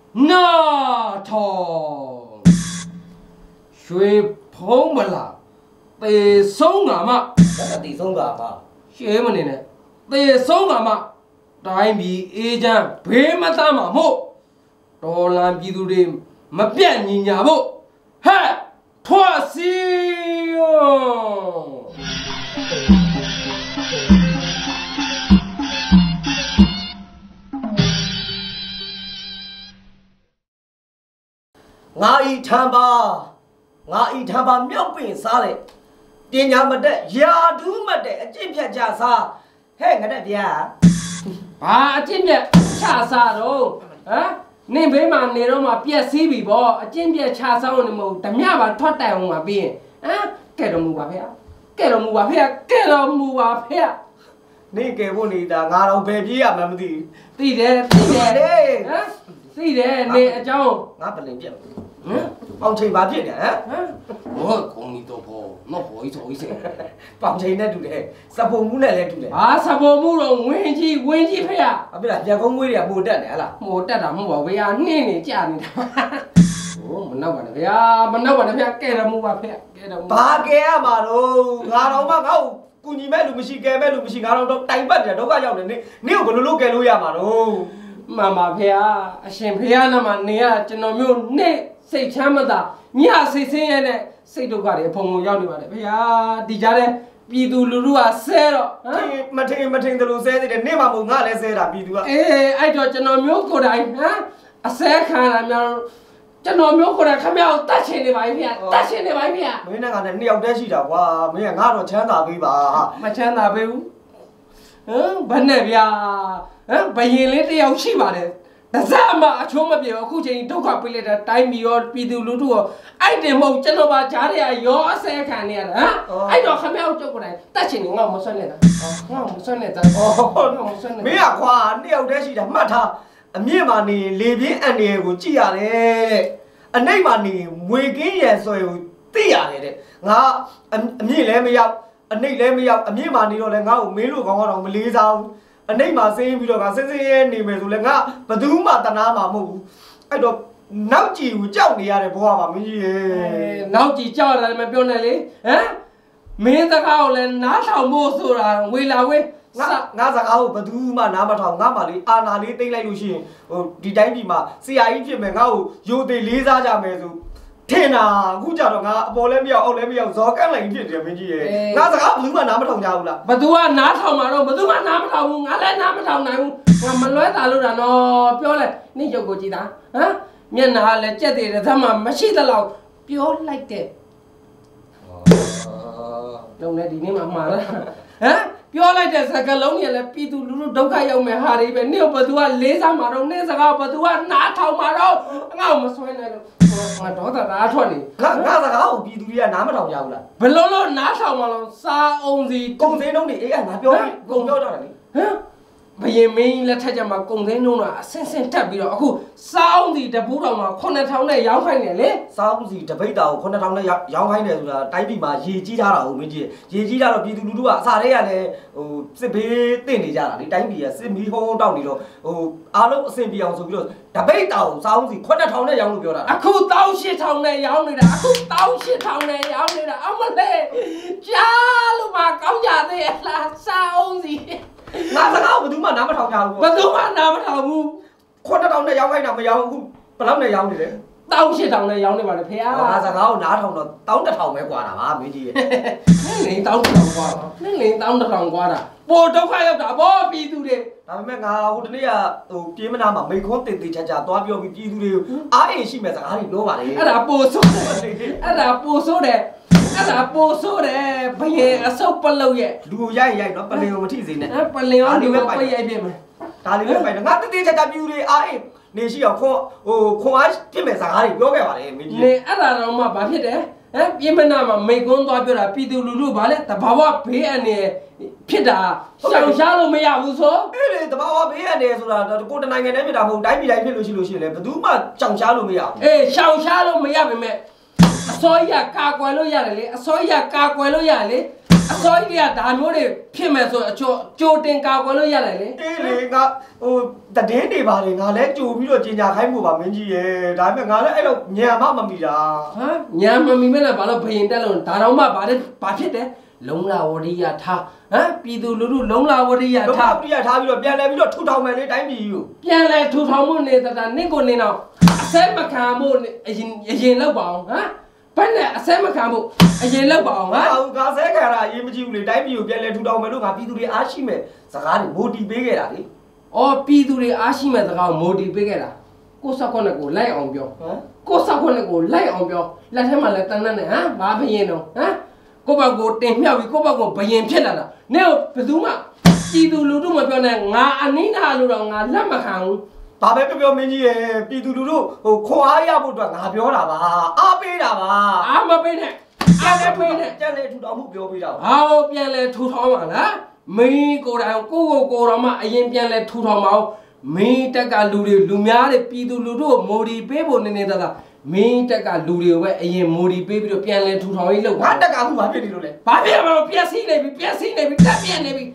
Na thong Shui phong mà là Tê sống ngả mà Đó là tỷ sống cả mà Chế mà nè Tê sống ngả mà Đại mì ê chàng Bế mà ta mà mộ Đó làm gì tù đêm Mà biết nhìn nhà bộ Ha Thoa siêu Ngài tham ba miêu bình xa đấy Tiền nhà mà đấy Giá đú mà đấy Chim phía chả xa Hê ngài đấy bia À chim phía chả xa đâu Hả Nên bế mà nè đâu mà bia xí bì bò Chim phía chả xa nè mù Tầm nhà bà thoát tài hông mà bì Hả Kể đồ mù bà phê Kể đồ mù bà phê Kể đồ mù bà phê Nên kể vô này ta ngà đâu bê bia mà mà đi Tí đế Hả Tí đế nè cháu Ngà bà lên bia Bóng chơi bà bia nè hả Ôi con đi tô phô Nó phô ý xô ý xê Bóng chơi nè đủ đấy Sắp bố mũ này lên đủ đấy À sắp bố mũ rồi Nguyên chi phê à À biết là nhà có nguyên là mù đất này là Mù đất à mù bảo phê à Nè nè chả nè Ủa mình đâu bà nè phê à Mình đâu bà nè phê à Kể đồ mù bà phê à Bà kê mà đâu Ngà đâu mà ngâu Cô nhìn mẹ lù mì xì kê mẹ lù mì xì ngà đâu đánh bất rồi đâu có dòng này Nếu có lù kê lù ya mà đâu Mà phê à Xem phê à nè mà nè à Chân nó miêu nè Xây chá mà ta Nhà xây xây ya nè Xây đồ gà để phong ngô giao đi bà nè phê à Đi chá nè Bì tù lù lù à xe rồi Mà thình tù lù xe thì nè mà mù ngà lè xe là bì tù à Ê ai cho chân nó miêu cô đài hả À xe khá là miêu Chân nó miêu cô đài khá miêu Tát chê nè bà phê à Tát chê nè bà phê à Mấy nàng này nhiều đế xì đã quá Mấy ngà rồi chán tà bì bà Mà chán tà bì Bần nè bì à Bà yên lên đi xí bà nè Đã ra mà chúng mà biểu khu trình đâu gặp bây giờ tay mì ở bì tù lũ đùa ai để màu chân nó bà chá thì à gió xe khả nè hả ai đó khá mèo cho cô này ta chỉ ngầu một xuân này ngầu một xuân này mấy à khoa nhiều đế xì đã mà thà Mẹ mà nì lì bí anh nì của chị à nè Anh ấy mà nì 10 kg rồi tí à nè Ngà mẹ lẽ mới dạo Anh ấy lẽ mới dạo Mẹ mà nì rồi ngà mấy lúc có ngon mà lý sao Anh ấy mà xem video ngà xem nì mẹ rồi ngà Bà thứ mà tà nà mà mù Anh đó nấu chịu cháu nì à nè bố mà mấy gì nấu chỉ cho là mẹ biểu này lý hả mẹ ta khao lên ná thảo mô sổ là quê là quê ngà ra khao bà thứ mà nà mà thảo ngà mà lý à nà lý tinh lại lưu xì đi đánh đi mà xì ai phía mẹ ngà dù tì lý ra cha mẹ rồi thế nào cũng chả được ngà bố lên miêu ông lên miêu gió căng lại phía điểm mấy gì ngà ra khao bà thứ mà nà mà thảo nhau là bà thứ mà ná thảo mà đâu bà thứ mà ná mà thảo ngà lên ná mà thảo này ngà mà nói ta luôn là nó biểu này ní cho cô chị ta hả miền nào là chết thì là thằng mà xí ta lâu biểu like thế đâu này đi nè mà đó hả biểu like thế sao cái lâu này là pi tu lú đâu cái ông mẹ hà đi bên nếu bà tua lấy ra mà đâu nè sao bà tua nã thau mà đâu ngao mà xoay này mà đó ta đã thôi nè ngà ra khao pi tu đi nà mà thảo nhau là bên lâu nã thau mà sao ông gì công thế nông đi ấy ngà biểu công biểu đó là hả bây giờ mình là thay cho mà công thế nông là sen thật bị đó cô sao gì đã bù đâu mà con này thằng này giáo phải này lấy sao gì đã bây đầu con thằng này giáo phải này là tay bị mà gì chỉ ra là mình gì chỉ ra là bị tụi à sao đấy à này sẽ bị tiền đi ra là đi đánh bị sẽ bị hô đau đi rồi lúc sẽ bị ông rồi đã bây đầu sao gì con thằng này giáo được biểu là cô tao sẽ thằng này giáo này đã cô tao sẽ thằng này giáo này đã ông mà đây cha lúc mà cáo nhà thì là sao gì ngà ra khao mà thứ mà nắm mà thằng nhau mà thứ mà nào mà thằng ngu con thằng này giáo hay nào mà giáo mà lắm này giáo gì đấy tao sẽ thằng này giáo này mà được thế à ngà ra khao nã thằng nó tao đã thằng mẹ quả nào mà mấy gì nên tao thằng qua nên tao thằng qua đã bố đâu phải đâu đã bố bị tu đi tao mẹ ngà hôm nay à chỉ mà nào mà mấy con tiền chả toa biểu bị tu đi ai xin mẹ sao ai nói mà đấy đã bố số đẹp đã bố số đẹp bây giờ sao bao lâu vậy đu dây nó bao lâu mà thi gì này bao lâu đi bây giờ biết mà ta đi về nó ngắt tí chả biểu đi ai nè chỉ ở không ai xin mẹ sao ai nói cái mà đấy mấy gì nè đã nó mà bảo biết đấy biết mà nào mà mấy con toa biểu là pi tu lulu bảo đấy ta bảoว่าเพ่อันนี้ผิดอ่ะရှောင်ရှားလို့မရဘူးဆိုအေးလေတဘာဝဘေးရတယ်ဆိုတာကိုတနိုင်ငံနဲ့ပြည်တာမဟုတ်တိုင်းပြည်တိုင်းဖြစ်လို့ရှိရင်လည်းဘယ်သူမှရှောင်ရှားလို့မရဘူးအေးရှောင်ရှားလို့မရပါနဲ့အစိုးရကာကွယ်လို့ရတယ်လေအစိုးရကာကွယ်လို့ရတယ်လေ所以呀，大牛的偏门说就定价过了下来嘞。 对嘞，特点的吧嘞，俺来就比如今家开幕吧，明天咱们俺来哎喽，年妈妈咪啦。 啊，年妈咪们来把那培养的喽，大老妈把撇的，龙拉我的呀他，啊，比如路龙拉我的呀他， 比如他比如变来比如土头们的တိုင်းပြည်哟。 变来土头们的他那个呢，谁没看过呢？人老棒啊，本来谁没看过，人老棒啊。 我谁看啦？也没记住嘞，တိုင်းပြည်ကို变来土头们都俺比如的阿西们，စကားတွေမိုတီပေးခဲ့တာလေ。 哦，比如的阿西们这个摩的别个啦，过啥可能过来昂标，过啥可能过来昂标，来他妈来等等的啊，麻烦人咯啊，过把过电票过把过不严骗了啦，你要不懂嘛？比如路途嘛标呢，我安尼那路了，我那么看。 ဘာပဲပြောမင်းကြီးရဲ့ပြည်သူလူထုခွန်အားရဖို့အတွက်ငါပြောတာပါအားပေးတာပါအားမပေးနဲ့အားမပေးနဲ့ကြက်လေထူထောင်မှုပြောပေးတာဟာပြန်လဲထူထောင်ပါလားမင်းကိုယ်တိုင်ကိုတော်မှအရင်ပြန်လဲထူထောင်မအောင်မင်းတက်ကလူများတဲ့ပြည်သူလူထုကိုမိုဒီပေးဖို့နေနေတာမင်းတက်ကလူတွေကိုပဲအရင်မိုဒီပေးပြီးတော့ပြန်လဲထူထောင်ရေးလုပ်ပါတက်ကခုဘာဖြစ်နေလို့လဲဘာဖြစ်မှာပြက်စီးနေပြီတက်ပြက်နေပြီ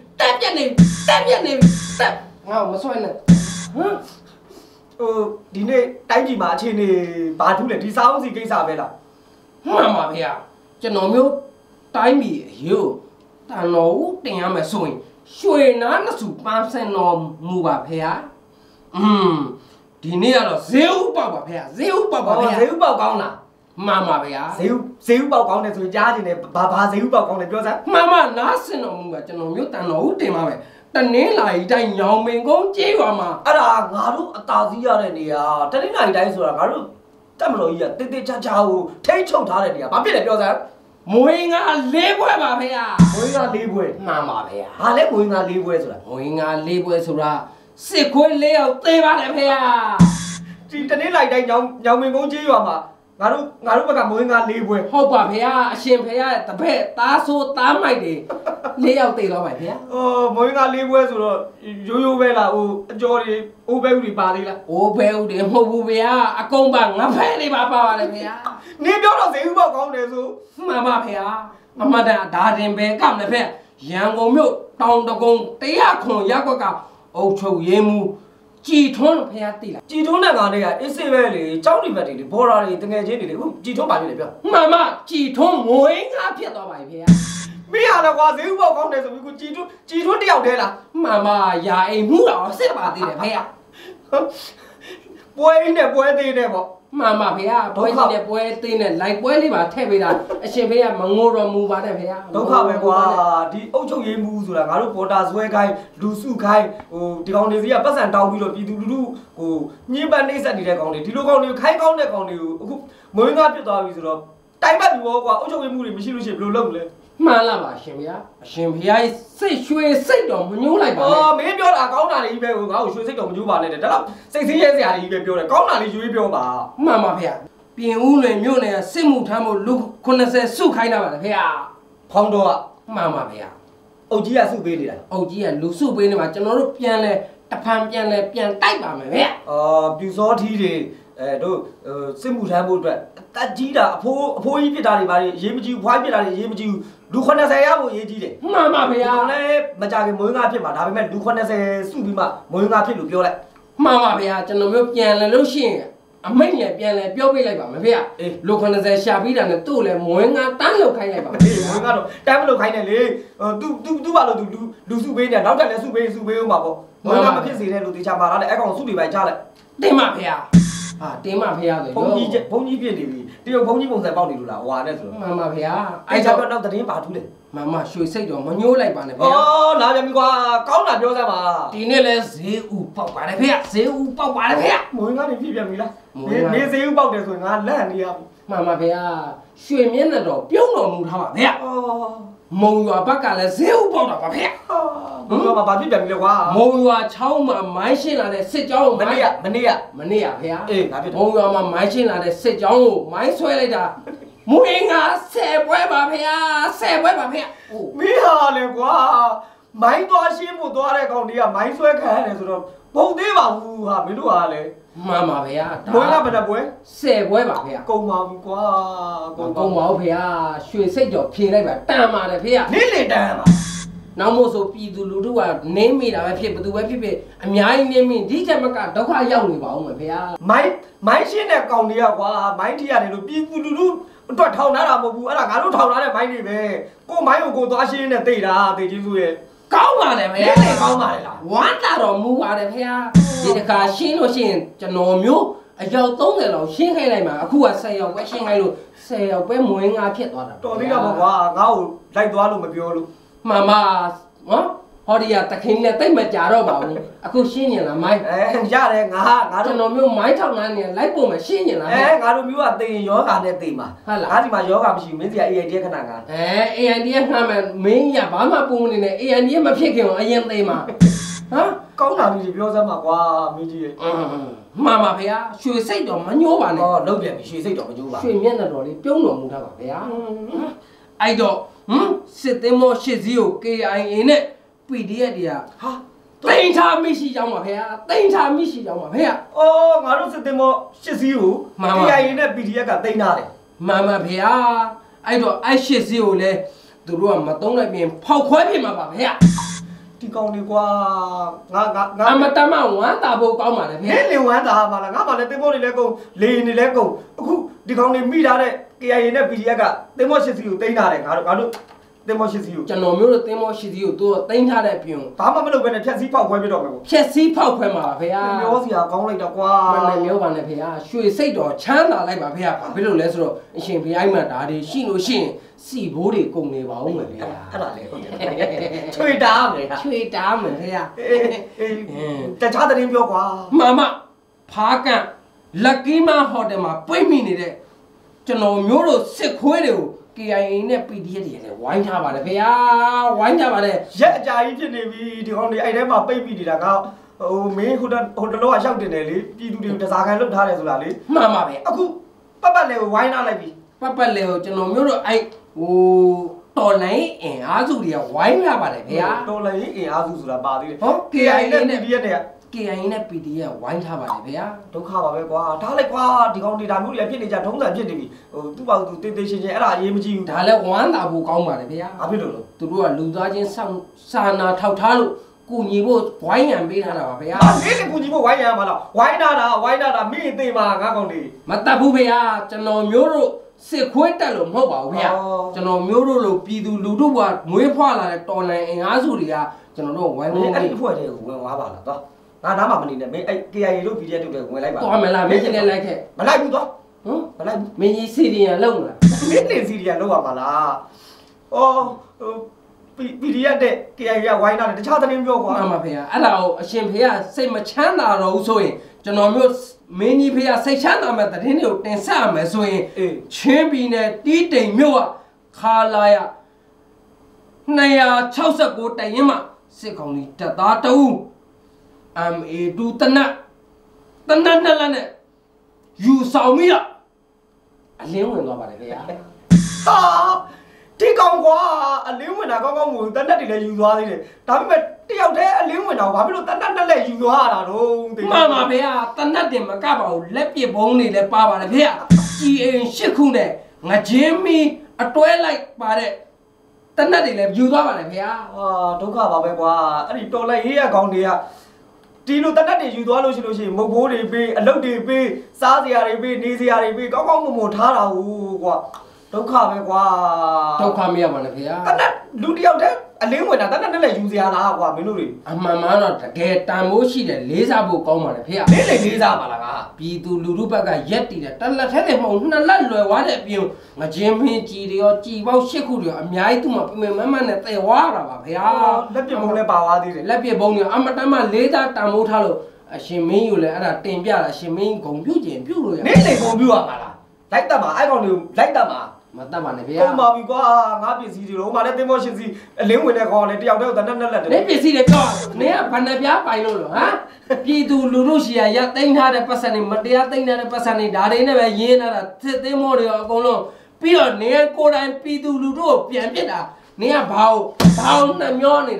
တက်ငါ့ကိုမဆွဲနဲ့ဟမ်ဒီနေ့တိုင်းပြည်မှာအခြေအနေဘာထူးလဲဒီစားအောင်စီကိစ္စပဲလားမှန်ပါဗျာကျွန်တော်မျိုးတိုင်းပြည်အယူတန်တော်ဦးတင်ရမယ်ဆိုရင်ရွှေနားနှစ်စုပန်းစင်တော်မူပါဗျာဒီနေ့ကတော့ဈေးဥပေါက်ပါဗျာဈေးဥပေါက်ပါဗျာဈေးဥပေါက်ကောင်းလားမှန်ပါဗျာဈေးဥပေါက်ကောင်းတယ်ဆိုကြားခြင်းနဲ့ဘာဈေးဥပေါက်ကောင်းလဲပြောစမ်းမှန်နားစင်တော်မူပါကျွန်တော်မျိုးတန်တော်ဦးတင်ပါမယ်တနင်္လာရီတိုင်းညောင်ပင်ကုန်းကျေးရွာမှာအဲ့ဒါငါတို့အသာစီးရတဲ့နေရာတနင်္လာရီတိုင်းဆိုတာငါတို့တက်မတော်ကြီးကတိတ်ချာချာကိုထိတ်ချုပ်ထားတဲ့နေရာဘာဖြစ်လဲပြောစမ်းမွေးငါ၄ပွဲပါဗျာမွေးငါ၄ပွဲမှန်ပါဗျာဟာလဲမွေးငါ၄ပွဲဆိုတာမွေးငါ၄ပွဲဆိုတာစစ်ခွေး၄ယောက်သေးပါတယ်ဗျာဒီတနင်္လာရီတိုင်းညောင်ပင်ကုန်းကျေးရွာမှာငါတို့ဘက်ကမွေးငါ၄ပွဲဟုတ်ပါဗျာအရှင်ဖေရတပည့်သားဆိုးသားမိုက်တွေ၄ယောက်သေးတော့ပါဗျာမွေးငါ၄ပွဲဆိုတော့ရိုးပဲလားဟိုအကျော်တွေအိုးဘဲဥတွေပါသေးလားအိုးဘဲဥတွေမဟုတ်ဘူးဗျာအကုန်ပါငဖဲတွေပါပါတယ်ဗျာနင်းပြောတော့ဈေးဥပေါက်ကောင်းတယ်ဆိုမှန်ပါဗျာအမတန်ဒါတင်ပဲကောက်နေဖက်ရန်ကုန်မြို့တောင်တကုံ100ရက်ကွက်ကအုပ်ချုပ်ရေးမှုကြည်ထွန်းဖះသိလားကြည်ထွန်းတဲ့ကောင်တွေကအေးစေးပဲလေကြောင်းတွေဘက်တွေလေဘော်ဒါတွေတငယ်ချင်းတွေလေအခုကြည်ထွန်းပါပြီလေပြောမှန်ကြည်ထွန်းငွေငါဖြစ်သွားပါပြီဖះမင်းဟာတော့ကွာဈေးဥပေါက်ကောင်းတယ်ဆိုပြီးကိုကြည်ထွန်းတယောက်တည်းလားမှန်ရာအိမ်မှုတော်စစ်ပါသေးတယ်ဖះပွဲအင်းနဲ့ပွဲသေးတယ်ပေါ့မှန်ပါဗျာပွဲကြီးနဲ့ပွဲသေးနဲ့လိုက်ပွဲလေးပါထည့်ပေးတာအရှင်ဖေးကမငိုတော်မူပါနဲ့ဗျာဒုက္ခပဲကွာဒီအုတ်ချုပ်ရေးမှုဆိုတာငါတို့ပေါ်တာဆွဲခိုင်းလူစုခိုင်းဒီကောင်တွေစီကပတ်စံတောင်းပြီးတော့ပြည်သူလူထုကိုညှင်းပန်းနှိမ့်ဆက်နေတဲ့ကောင်တွေဒီလိုကောင်တွေခိုင်းကောင်းတဲ့ကောင်တွေကိုအခုမွေးငါပြစ်သွားပြီဆိုတော့တိုင်းပတ်ပြီပေါ့ကွာအုတ်ချုပ်ရေးမှုတွေမရှိလို့ရှိရင်ဘယ်လိုလုပ်မလဲမှန်လားပါရှင်ဗျာအရှင်ဖေးရဲ့စိတ်ရွှေစိတ်တော်မညှိုးလိုက်ပါနဲ့မင်းပြောတာကောင်းတာလေးပဲကိုငါ့ကိုရွှေစိတ်တော်မညှိုးပါနဲ့တဲ့ဒါတော့စိတ်ဆင်းရဲစရာလေးပဲပြောတယ်ကောင်းတာလေးရွှေပြောပါမှန်ပါဗျာပြင်ဦးလွင်မြို့နယ်စစ်မှုထမ်းဖို့လူ90စုခိုင်းတာပါလေဖေ။ဖောင်းတော့မှန်ပါဗျာ။အုတ်ကြီးကစုပေးနေတာ။အုတ်ကြီးကလူစုပေးနေမှာကျွန်တော်တို့ပြန်တိုက်ပါမယ်ဗျ။ပြူစောထီးတွေတို့စစ်မှုထမ်းဖို့အတွက်တက်ကြီးတာအဖိုးကြီးပြစ်တာတွေပါလေရေးမကြည့်ဘူးဖွားပြစ်တာတွေရေးမကြည့်ဘူးလူ90ရဖို့ရေးကြီးတယ်။မှန်ပါဗျာ။လည်းမကြခင်မွေးငါဖြစ်မှာဒါပေမဲ့လူ90စုပြီးမှမွေးငါဖြစ်လို့ပြောလိုက်။မှန်ပါဗျာကျွန်တော်မျိုးပြန်လဲလို့ရှိရင်အမိတ်နဲ့ပြန်လဲပြောပြလိုက်ပါမယ်ဗျလူ90ရှာပြီးတာနဲ့သူ့လည်းမွေးငါတန်းလောက်ခိုင်းလိုက်ပါမွေးငါတော့တန်းမလောက်ခိုင်းတယ်လေသူပါလို့လူစုပေးနေနောက်ထပ်လည်းစုပေးဦးမှာပေါ့မွေးငါမဖြစ်စေတဲ့လူတေချာပါလာတဲ့အကောင်စုတွေပဲချလိုက်တင်းမဖေဟာတင်းမဖေဆိုဘုံကြီးပြစ်နေပြီတရုတ်ဘုံကြီးပုံစံပေါက်နေလို့လားဟွာနဲ့ဆိုမှန်ပါဖေအဲ့ကြောင့်တော့သတင်းပါထူးတယ်မမရွှေစိတ်တော့မညှိုးလိုက်ပါနဲ့ဖေလာပြန်ပြီကွာကောင်းတာပြောစမ်းပါဒီနေ့လဲဈေးဥပေါက်ပါတယ်ဖေဈေးဥပေါက်ပါတယ်ဖေမွေးငါနေပြပြန်ပြီလားနေဈေးဥပေါက်တယ်ဆိုရင်ငါလက်နေရပြီမှန်ပါဖေရွှေမျက်နှာတော့ပြုံးတော်မူထားပါဖေမုံရွာဘက်ကလည်းဈေးဥပေါက်တာပါဖေမုံရွာမှာဘာဖြစ်ပြန်ပြီလဲကွာမုံရွာချောင်းမှာမိုင်းရှင်းလာတဲ့စစ်ကြောင်းမနေ့ကဖေအေးငါဖြစ်မုံရွာမှာမိုင်းရှင်းလာတဲ့စစ်ကြောင်းကိုမိုင်းဆွဲလိုက်တာမွေးငါ10ပွဲပါဖေ10ပွဲပါဖေမင်းဟာလေကွာမိုင်းသွားရှင်းဖို့သွားတဲ့ကောင်တွေကမိုင်းဆွဲခံရတယ်ဆိုတော့ပုံသေးပါဘူးဟာမင်းတို့ကလည်းမှန်ပါဗျာဘွဲကဘယ်နှပွဲ 10ပွဲပါဗျာကုန်ပါဘူးကွာကုန်ပါဘူးဗျာရွှေစိတ်ကြော်ဖြေလိုက်ပါတန်ပါတယ်ဗျာနေ့လေတန်ပါနောက်မို့ဆိုပြည်သူလူထုကနင်းမိတာပဲဖြစ်ဘသူပဲဖြစ်ဖြစ်အများကြီးနင်းမိဒီချက်မကဒုက္ခရောက်နေပါဦးမယ်ဗျာမိုင်းရှင်းတဲ့ကောင်တွေကကွာမိုင်းထီရတယ်လို့ပြည်သူလူထုအတွက်ထောင်ထားတာမဟုတ်ဘူးအဲ့ဒါငါတို့ထောင်ထားတဲ့မိုင်းတွေပဲကိုမိုင်းကိုသွားရှင်းနေတိတ်တာတိတ်ကြီးစုရဲ့ကောင်းပါတယ်ဗျာလေကောင်းပါတယ်လားဝမ်းတာတော့မူပါတယ်ဗျာဒီတခါရှင်းလို့ရှိရင်ကျွန်တော်မျိုးအယောက်30လောက်ရှင်းခိုင်းလိုက်မှာအခုက10ယောက်ပဲရှင်းခိုင်းလို့10ယောက်ပဲမွေးငါဖြစ်သွားတာတော်သေးတော့ကွာငါ့ကိုလိုက်သွားလို့မပြောလို့မှန်ပါနော်ဟောဒီကတခင်လည်းတိတ်မကြတော့ပါဘူးအခုရှင်းနေလားမိုင်းရတယ်ငါကျွန်တော်မျိုးမိုင်းထောင်နေလိုက်ပုံမရှင်းနေလားငါတို့မျိုးကသိရင်ယောဂနဲ့သိမှာဟုတ်လားငါဒီမှာယောဂမရှိဘူးမင်းစီက AID ခဏငါ AID ခဏမှမင်းရဘာမှပုံမနေနဲ့ AID မဖြစ်ခင်အရင်သိမှာဟမ်ကောင်းတာလေးပြောစမ်းပါကွာမင်းကြီးရဲ့မှန်ပါဗျာရွှေစိတ်တော်မညှိုးပါနဲ့ဟောလုံးပြန်ပြီရွှေစိတ်တော်မညှိုးပါရွှေမျက်နှာတော်လေးပြုံးတော်မူတာပါဗျာအဲ့တော့စစ်သင်းမောရှစ်စီးကို KIA နဲ့ PDF တွေကဟာတိန်ချာမရှိကြောင်းပါဗျာတိန်ချာမရှိကြောင်းပါဗျာအော်ငါတို့စစ်သင်းမောရှစ်စီးကို KIA နဲ့ PDF ကတိန်ထားတယ်မှန်ပါဗျာအဲ့တော့အဲ့ရှစ်စီးကိုလည်းသူတို့ကမတုံးလိုက်ပြင်ဖောက်ခွဲပြင်မှာပါဗျာဒီကောင်လေးကွာငါအမတမဝမ်းတာဖို့ကောင်းပါလေဗျာလေဝမ်းတာပါလားငါမှလည်းသင်းမောတွေလည်းကုန်လေနေလည်းကုန်အခုဒီကောင်လေးမိထားတဲ့ KIA နဲ့ PDF ကသင်းမောရှစ်စီးကိုတိန်ထားတယ်ငါတို့သင်းမောရှိစီကိုကျွန်တော်မျိုးတို့သင်းမောရှိစီကိုသူတို့တိမ့်ထားတဲ့အပြင်ဘာမှမလုပ်ဘဲနဲ့ဖြက်စီးဖောက်ခွဲပြတော့မယ်ကိုဖြက်စီးဖောက်ခွဲမှာပါဖေဟာမျိုးစီဟာကောင်းလိုက်တော့ကွာမနဲ့မျိုးပါနဲ့ဖေဟာရွှေစိတ်တော်ချမ်းသာလိုက်ပါဖေဟာဘာဖြစ်လို့လဲဆိုတော့အရှင်ဖေအိုက်မှာဒါတွေရှိလို့ရှိရင်စီဘိုးတွေကုန်နေပါဦးမယ်ဖေဟာအဲ့ဒါလေဟုတ်တယ်ချွေတားမယ်ချွေတားမယ်ဖေဟာတခြားသတင်းပြောကွာမမဖားကန်လက်ကီးမဟိုတယ်မှာပြိမိနေတဲ့ကျွန်တော်မျိုးတို့စစ်ခွေးတွေကိုKIA နဲ့ PDF တွေလည်းဝိုင်းထားပါတယ်ဖေဟာဝိုင်းထားပါတယ်ရက်အကြာကြီးဖြစ်နေပြီဒီကောင်တွေအဲ့ထဲမှာပိတ်ပြီးနေတာကဟိုမင်းဟိုတလောကရောက်တင်တယ်လေပြည်သူတွေကိုတစားခံလုပ်ထားတယ်ဆိုတာလေမှန်ပါပဲအခုပတ်လေကိုဝိုင်းထားလိုက်ပြီပတ်လေကိုကျွန်တော်မျိုးတို့အဲ့ဟိုတော်လိုင်းအင်အားစုတွေကဝိုင်းထားပါတယ်ဖေဟာတော်လိုင်းအင်အားစုဆိုတာပါသေးတယ်ဟုတ် KIA နဲ့ PDF တွေက KIA နဲ့ PDF ဝိုင်းထားပါတယ်ဗျာဒုက္ခပါပဲကွာထားလိုက်ကွာဒီကောင်ဒေတာမျိုးတွေဖြစ်နေကြထုံးစံဖြစ်နေပြီဟိုသူ့ဘာသူတေးသေးချင်းချင်းအဲ့ဒါအရေးမကြီးဘူးဒါလည်းဝမ်းသာဖို့ကောင်းပါတယ်ဗျာဘာဖြစ်လို့လဲသူတို့ကလူသားချင်းစာနာထောက်ထားလို့ကုညီဖို့ဝိုင်းရံပေးထားတာပါဗျာမင်းကုညီဖို့ဝိုင်းရံမှာလားဝိုင်းတာမင်းသိမှာငါကောင်တွေမတတ်ဘူးဗျာကျွန်တော်မျိုးတို့စစ်ခွေးတက်လို့မဟုတ်ပါဘူးဗျာကျွန်တော်မျိုးတို့လိုပြည်သူလူထုကမွေးဖွားလာတဲ့တော်လန်အင်အားစုတွေကကျွန်တော်တို့ဝိုင်းဝန်းအဲ့ဒီဖွဲ့တွေကိုဝင်သွားပါလားတော့ငါနားမှာမနေနဲ့မင်းအဲ့ KIA လို့ PDF တို့တွေဝင်လိုက်ပါသွားမလားမင်းချင်းလည်းလိုက်ခဲ့မလိုက်ဘူးတော့မလိုက်ဘူးမင်းကြီးစီရီယန်လုံလားမင်းနေစီရီယန်လုံပါမလားအော်PDF တဲ့ KIA ကဝိုင်းတာတခြားသတင်းပြောကွာမှန်ပါဖေ။အဲ့ဒါကိုအရှင်ဖေကစိတ်မချမ်းသာတော့ဘူးဆိုရင်ကျွန်တော်မျိုးမင်းကြီးဖေကစိတ်ချမ်းသာမဲ့သတင်းတွေကိုတင်ဆက်ရမယ်ဆိုရင်ချင်းပြည်နယ်တီးတိမ်မြို့ကခါလာရ269တိုင်ရင်မှစစ်ကောင်ကြီးတပ်သားတအူးMA2 တနတ်နှစ်လက်နဲ့ယူဆောင်မိရအလင်းဝင်သွားပါတယ်ခင်ဗျာဟာဒီကောင်ကွာအလင်းဝင်တာကောင်းကိုတနတ်တွေလည်းယူသွားသေးတယ်ဒါပေမဲ့တယောက်တည်းအလင်းဝင်တာဘာဖြစ်လို့တနတ်နဲ့လည်းယူသွားရတာတော့မှန်ပါဗျာတနတ်တင်မကပါဘူးလက်ပစ်ဘုံတွေလည်းပါပါတယ်ဗျာကြီးအိမ်8ခုနဲ့ငချင်းမီအတွဲလိုက်ပါတဲ့တနတ်တွေလည်းယူသွားပါတယ်ဗျာဟာဒုက္ခပါပဲကွာအဲ့ဒီတော်လိုက်ရေးရကောင်တွေကဒီလိုတနတ်တွေယူသွားလို့ရှိရင်မုတ်ဘိုးတွေပေးအလုတ်တွေပေးစားစရာတွေပေးနေစရာတွေပေးကောင်းမွန်ထားတာဟုတ်ကွာဒုက္ခပဲကွာဒုက္ခမရပါနဲ့ခင်ဗျာတနတ်လူတယောက်တည်းအလင်းဝင်တာတနတ်နဲ့လည်းယူစရာလားကွာမင်းတို့တွေအမှန်မှန်တော့တကယ်တန်ဖိုးရှိတယ်လေးစားဖို့ကောင်းပါတယ်ခင်ဗျာလေးလေးစားပါလားကပြည်သူလူထုဘက်ကရက်တည်တယ်တလက်ထဲတယ်မဟုတ်နှစ်လက်လွယ်သွားတဲ့အပြင်ငချင်းမင်းကြီးတွေရောကြည်ပေါက်8ခုတွေရောအများကြီးသူ့မှာပြမမနဲ့တဲ့ဝါတာပါဗျာလက်ပြဘုံလည်းပါသွားသေးတယ်လက်ပြဘုံတွေအမတမ်းမှလေးစားတန်ဖိုးထားလို့အရှင်မင်းယူလဲအဲ့ဒါတင်ပြတာအရှင်မင်းဂုံပြုတ်ကျင်ပြုတ်လို့ရနေလေဂုံပြုတ်ရမှာလားလိုက်တတ်မှာအဲ့ကောင်တွေလိုက်တတ်မှာမတတ်ပါနဲ့ဗျာကုန်ပါပြီကွာငါပစ္စည်းတွေတော့ဟိုမှာလည်းသင်္ဘောရှင်စီအလင်းဝင်တဲ့ကောင်ကလည်းတယောက်တည်းတနက်လက်တယ်နေပစ္စည်းတွေတော့နင်ကဘဏ္ဍပြားပိုင်လို့ဟမ်ပြည်သူလူထုရှီယာရတိမ့်ထားတဲ့ပတ်စံတွေမတရားတိမ့်ထားတဲ့ပတ်စံတွေဒါတွေနဲ့ပဲရင်းထားတာသင်္ဘောတွေရောအကုန်လုံးပြီးတော့နင်ကိုယ်တိုင်ပြည်သူလူထုကိုပြန်ပစ်တာနင်ကဘာလို့နှမျောနေတာဟ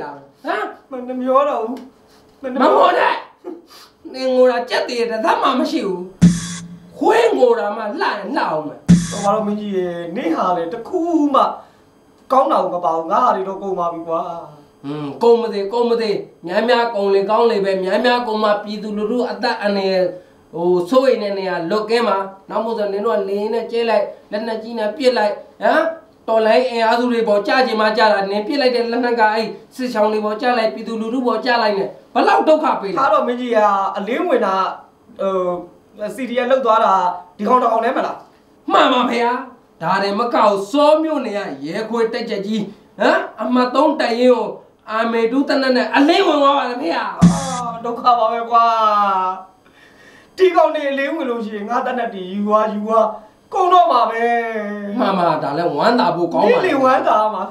မနှမျောတော့ဘူးမငိုနဲ့နင်ငိုတာကြက်တည်တဲ့သမှမရှိဘူးခွေးငိုတာမှလှရင်လှအောင်မယ်ဘာလို့မင်းကြီးရေနေဟာလေတခုမှကောင်းတာမပါဘူးငါဟာတွေတော့ကုန်ပါပြီကွာကုန်မသေးများကုန်လေကောင်းလေပဲများကုန်မှပြည်သူလူထုအသက်အနေဟိုစိုးရိမ်နေနေရလွတ်ကင်းမှာနောက်မို့ဆိုနင်တို့ကလင်းနဲ့ကျဲလိုက်လက်နဲ့ကြီးနဲ့ပြစ်လိုက်တော်လိုင်းအင်အားစုတွေပေါ်ကြာချင်မှကြာလာနင်ပြစ်လိုက်တဲ့လက်နက်ကအဲ့စစ်ချောင်းတွေပေါ်ကြာလိုက်ပြည်သူလူထုပေါ်ကြာလိုက်နဲ့ဘလောက်ဒုက္ခပေးလဲဒါတော့မင်းကြီးကအလင်းဝင်တာစီဒီအလောက်သွားတာဒီကောင်တောင်နဲ့မလားမှန်ပါဖေဟာဒါတယ်မကောက်စောမြို့နေရရဲခွေတက်ချက်ကြီးအမတ်3တိုင်ရင်ကိုအာမေတူးတနက်နဲ့အလင်းဝင်သွားပါလေဖေဟာဒုက္ခပါပဲကွာဒီကောင်နေအလင်းဝင်လို့ရှိရင်ငါတနက်တီယူသွားကုန်တော့မှာပဲမှန်ပါဒါလည်းဝမ်းသာဖို့ကောင်းပါလေဝမ်းသာမှာ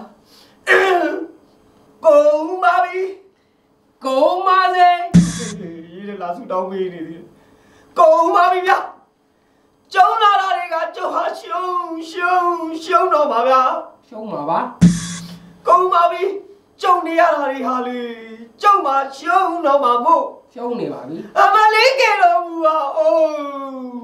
ကုန်ပါပြီကုန်ပါစေရေးတယ်လားဆူတောင်းပေးနေသေးကုန်ပါပြီဗျာကျုံလာတာတွေကကျုံဟာရှုံးတော့ပါဗျာရှုံးပါပါကုန်ပါပြီကျုံနေရတာတွေဟာလေကျုံမှာရှုံးတော့မှာမို့ရှုံးနေပါပြီအမလေးကေတော်မူပါအိုး